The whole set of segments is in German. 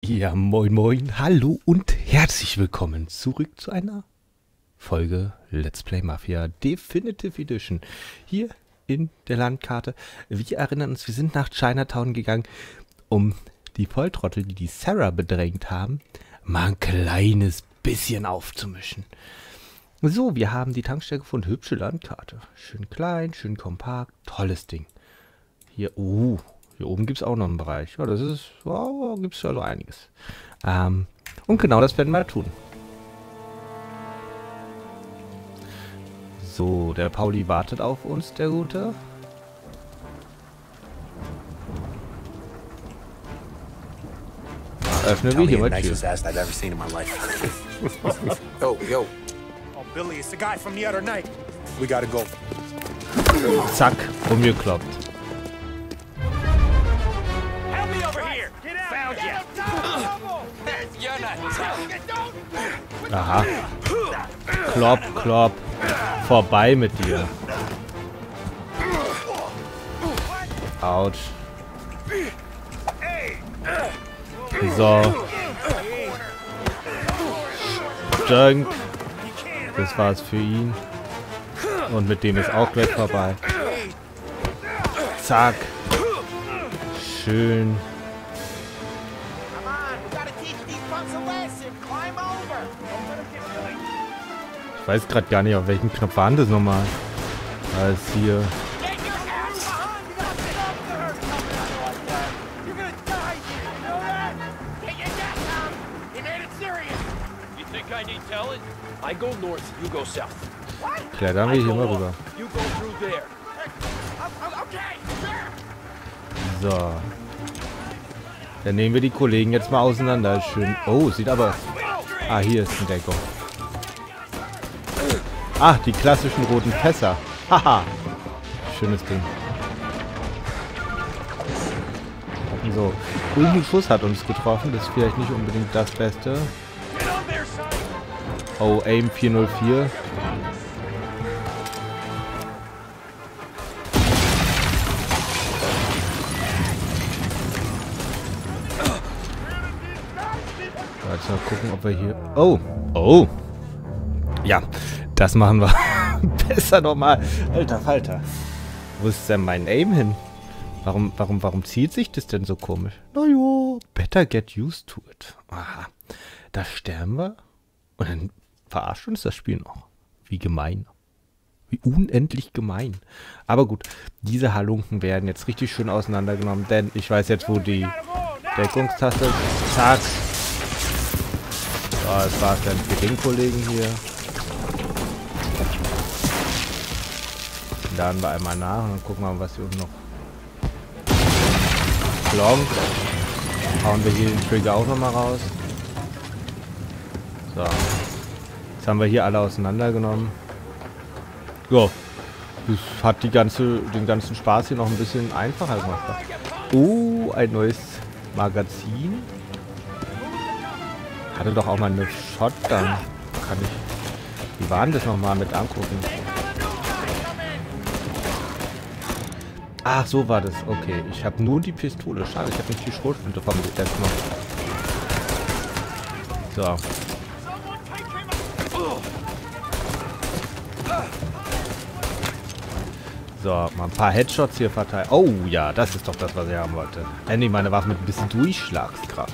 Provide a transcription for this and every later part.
Ja, moin moin, hallo und herzlich willkommen zurück zu einer Folge Let's Play Mafia Definitive Edition. Hier in der Landkarte. Wir erinnern uns, wir sind nach Chinatown gegangen, um die Volltrottel, die Sarah bedrängt haben, mal ein kleines bisschen aufzumischen. So, wir haben die Tankstelle gefunden. Hübsche Landkarte. Schön klein, schön kompakt. Tolles Ding. Hier oben gibt es auch noch einen Bereich. Ja, das ist, gibt es also einiges. Und genau das werden wir tun. So, der Pauli wartet auf uns, der Gute. Öffnen wir hier mal die Tür. Yo. Oh, Billy, it's the guy from the other night. We gotta go. Zack, umgekloppt. Help me over here. Get out. Found you. You're not. Aha. Klopp. Vorbei mit dir. Autsch. So. Junk. Das war's für ihn. Und mit dem ist auch gleich vorbei. Zack. Schön. Ich weiß gerade gar nicht, auf welchem Knopf war das nochmal. Als hier. Klettern wir hier mal rüber. So. Dann nehmen wir die Kollegen jetzt mal auseinander. Schön. Oh, sieht aber... Ah, hier ist eine Deckung. Ah, die klassischen roten Fässer. Haha. Schönes Ding. So. Irgendein Schuss hat uns getroffen. Das ist vielleicht nicht unbedingt das Beste. Oh, Aim 404. Jetzt mal gucken, ob wir hier... Oh! Ja, das machen wir besser nochmal. Alter Falter. Wo ist denn mein Aim hin? Warum zieht sich das denn so komisch? Naja, better get used to it. Aha. Da sterben wir und dann verarscht uns das Spiel noch. Wie gemein. Wie unendlich gemein. Aber gut, diese Halunken werden jetzt richtig schön auseinandergenommen, denn ich weiß jetzt, wo die Deckungstaste ist. Zack. So, das war's dann für den Kollegen hier. Laden wir einmal nach und dann gucken wir mal, was hier unten noch. Klonk. Hauen wir hier den Trigger auch nochmal raus. So. Jetzt haben wir hier alle auseinandergenommen. Ja. Das hat den ganzen Spaß hier noch ein bisschen einfacher gemacht. Oh, ein neues Magazin. Hatte doch auch mal eine Shotgun. Kann ich. Wie war denn das nochmal mit angucken? Ach, so war das. Okay, ich habe nur die Pistole. Schade, ich habe nicht die Schrotflinte vom letzten Mal. So. So, mal ein paar Headshots hier verteilen. Oh ja, das ist doch das, was ich haben wollte. Endlich meine Waffe mit ein bisschen Durchschlagskraft.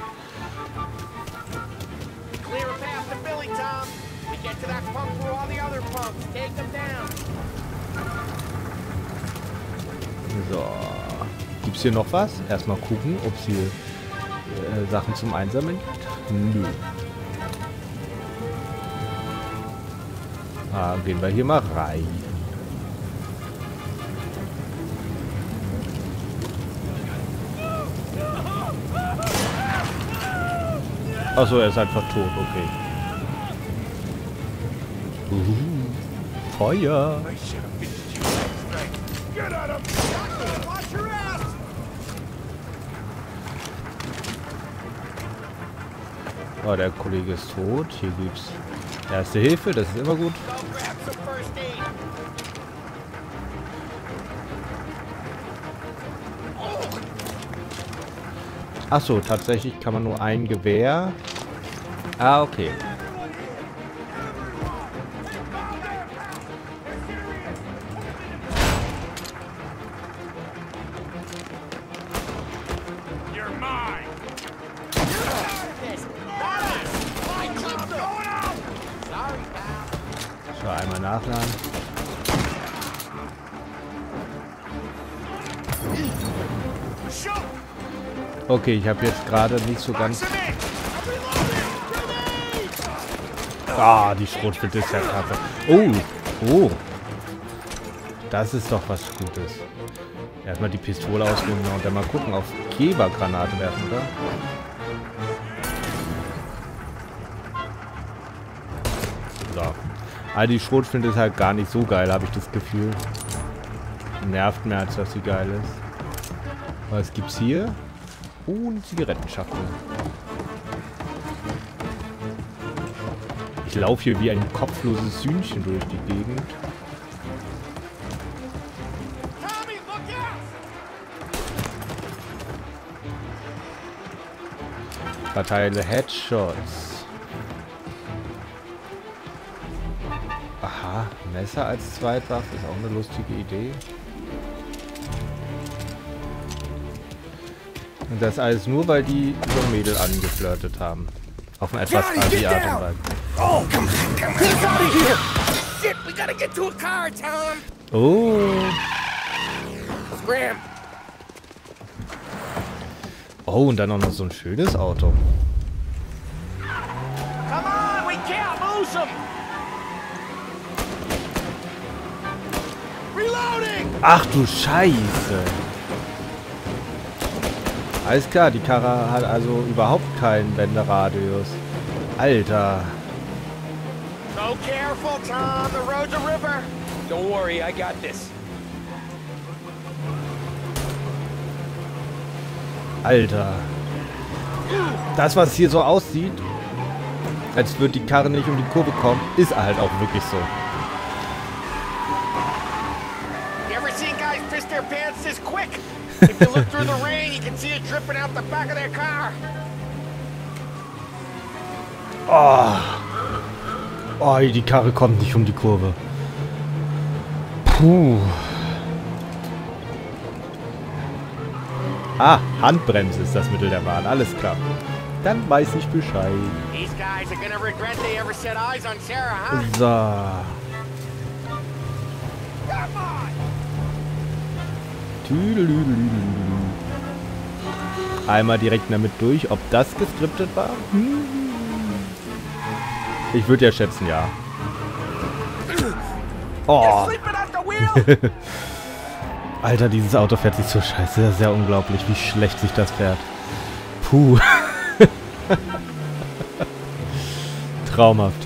So. Gibt's hier noch was? Erstmal gucken, ob es hier Sachen zum Einsammeln gibt. Nö. Gehen wir hier mal rein. Achso, er ist einfach tot, okay. Feuer! Oh, der Kollege ist tot. Hier gibt's Erste Hilfe, das ist immer gut. Achso, tatsächlich kann man nur ein Gewehr. Ah, okay. So, einmal nachladen. Okay, ich habe jetzt gerade nicht so ganz... Ah, die Schrotflinte ist ja kacke. Oh, oh. Das ist doch was Gutes. Erstmal die Pistole ausnehmen und dann mal gucken, auf Gebergranate werfen, oder? So. Aber die Schrotflinte ist halt gar nicht so geil, habe ich das Gefühl. Nervt mehr, als dass sie geil ist. Was gibt's hier? Oh, eine Zigarettenschachtel. Ich laufe hier wie ein kopfloses Hühnchen durch die Gegend. Verteile Headshots. Aha, Messer als Zweitwaffe ist auch eine lustige Idee. Und das alles nur, weil die so ein Mädel angeflirtet haben. Auf eine etwas assi Art und Weise. Oh, come on. Get out of here! Shit, we gotta get to a car, Tom! Oh. Scram! Oh, und dann auch noch so ein schönes Auto. Come on, we can't lose him! Reloading! Ach du Scheiße. Alles klar, die Karre hat also überhaupt keinen Wenderadius. Alter. So careful, Tom. The road's a river. Don't worry, I got this. Alter. Das, was hier so aussieht, als würde die Karre nicht um die Kurve kommen, ist halt auch wirklich so. You ever seen guys piss their pants this quick? If you look through the rain, you can see it dripping out the back of their car. Oh. Oh, die Karre kommt nicht um die Kurve. Puh. Ah, Handbremse ist das Mittel der Wahl. Alles klar. Dann weiß ich Bescheid. These guys are gonna regret they ever set eyes on Sarah, huh? So. Come on! Einmal direkt damit durch, ob das geskriptet war? Ich würde ja schätzen, ja. Oh. Alter, dieses Auto fährt sich so scheiße. Das ist ja unglaublich, wie schlecht sich das fährt. Puh. Traumhaft.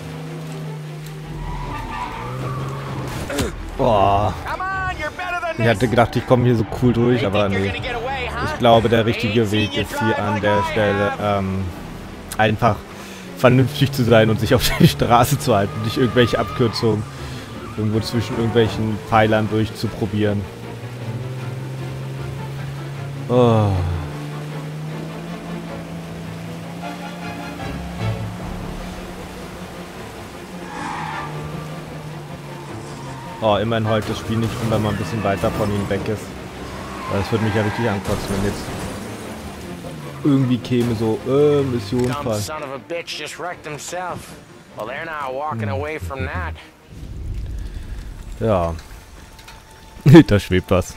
Oh. Ich hatte gedacht, ich komme hier so cool durch, aber nee. Ich glaube, der richtige Weg ist hier an der Stelle einfach vernünftig zu sein und sich auf die Straße zu halten, nicht irgendwelche Abkürzungen irgendwo zwischen irgendwelchen Pfeilern durchzuprobieren. Oh. Oh, immerhin heult das Spiel nicht, wenn man ein bisschen weiter von ihm weg ist. Das würde mich ja richtig ankotzen, wenn jetzt irgendwie käme so, Mission frei. Ja. Da schwebt was.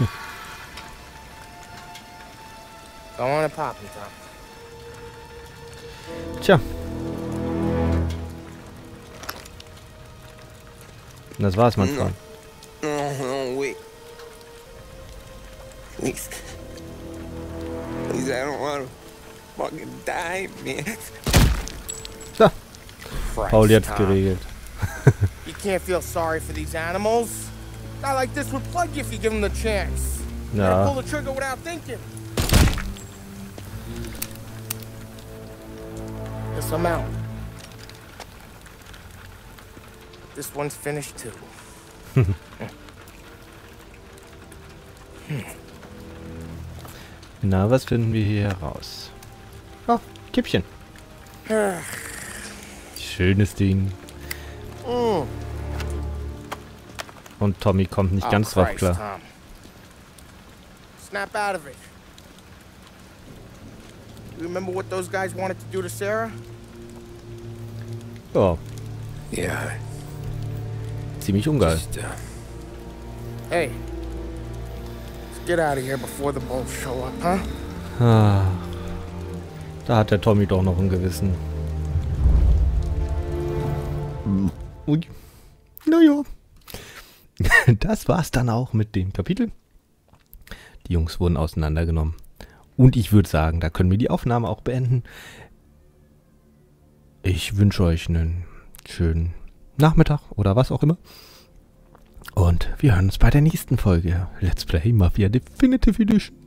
Tja. Und das war's, mein Freund. No, wait. Please. Please, I don't want to fucking die, man. So. Paul jetzt geregelt. You can't feel sorry for these animals. A guy like this would plug you if you give him the chance. Ja. Pull the trigger without thinking. Guess I'm out. This one's finished too. Na, was finden wir hier heraus? Oh, Kippchen. Schönes Ding. Und Tommy kommt nicht ganz drauf klar. Tom. Snap out of it. You remember what those guys wanted to do to Sarah? Ja, Yeah. ziemlich ungeil. Just, Hey, let's get out of here before the bulls show up, huh? Ah, da hat der Tommy doch noch ein Gewissen. Ui. Naja. Das war's dann auch mit dem Kapitel. Die Jungs wurden auseinandergenommen. Und ich würde sagen, da können wir die Aufnahme auch beenden. Ich wünsche euch einen schönen Nachmittag oder was auch immer. Und wir hören uns bei der nächsten Folge Let's Play Mafia Definitive Edition.